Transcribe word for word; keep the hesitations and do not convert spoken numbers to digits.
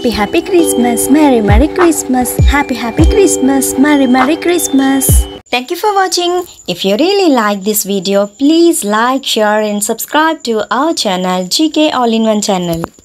Happy Happy Christmas, Merry Merry Christmas, Happy Happy Christmas, Merry Merry Christmas. Thank you for watching. If you really like this video, please like, share and subscribe to our channel G K All in One channel.